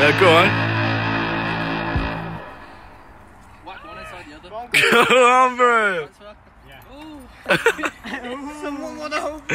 Yeah, go on. Whack one inside the other. Come on, bro. Someone want to hold.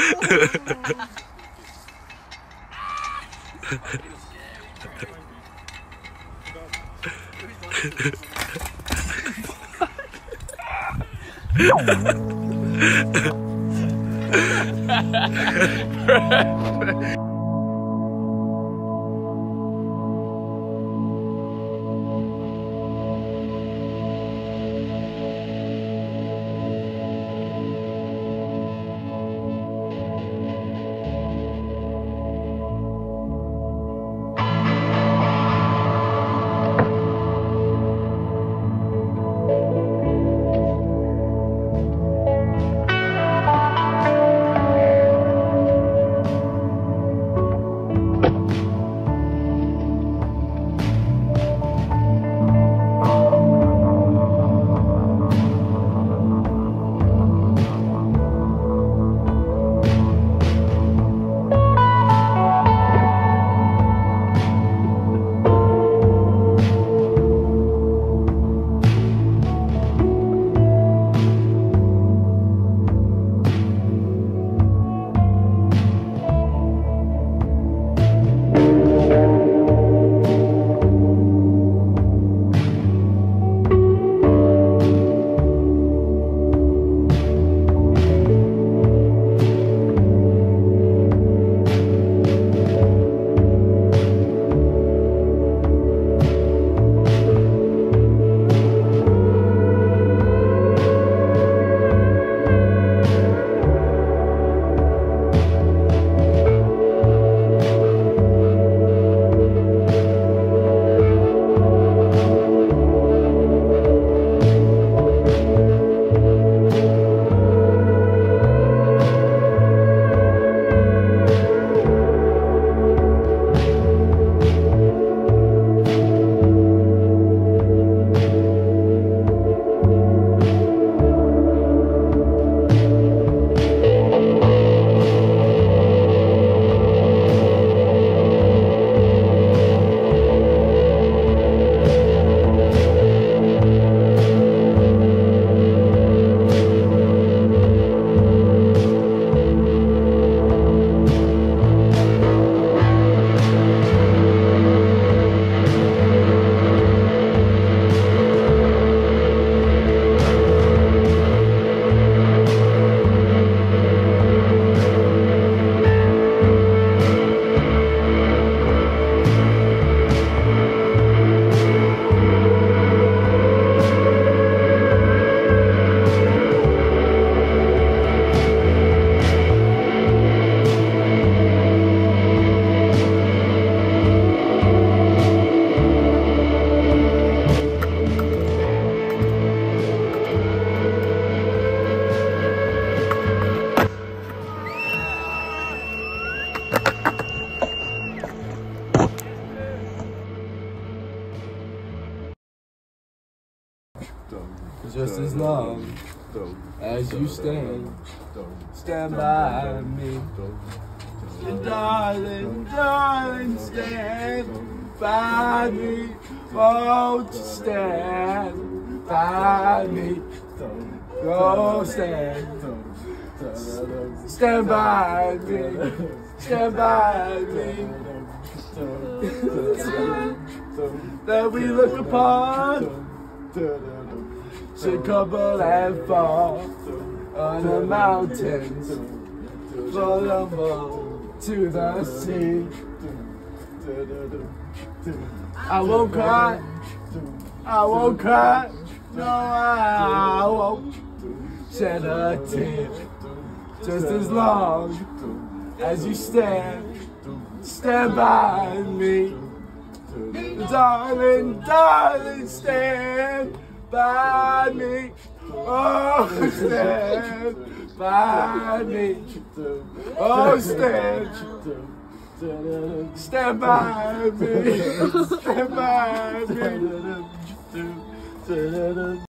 Just as long as you stand by me. And darling, darling, stand by me. Won't you stand by me? Go stand by me. Stand by me. That we look upon should couple and fall on the mountains, vulnerable to the sea. I won't cry, no I won't shed a tear, just as long as you stand by me. Darling, darling, stand by me. Oh, stand by me. Oh, stand by me. Stand by me.